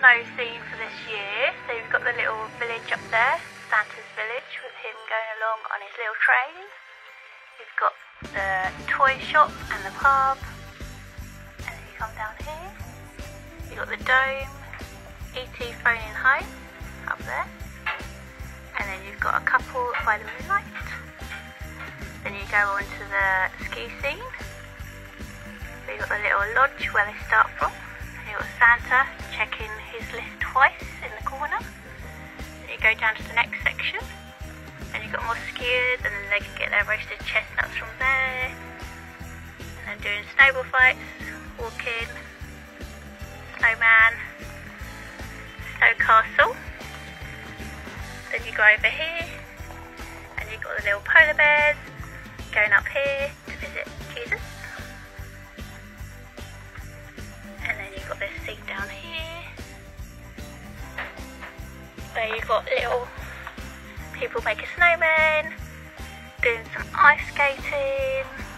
snow scene for this year. So you've got the little village up there, Santa's village, with him going along on his little train. You've got the toy shop and the pub. And then you come down here. You've got the dome, E.T. phoning home up there. And then you've got a couple by the moonlight. Then you go on to the ski scene. So you've got the little lodge where they start from. And you've got Santa checking his list twice in the corner. Then you go down to the next section. And you've got more skiers, and then they can get their roasted chestnuts from there. And then doing snowball fights, walking, snowman, snow castle. Then you go over here, and you've got the little polar bears going up here to visit Jesus. And then you've got this scene down here. There you've got little people make a snowman, doing some ice skating.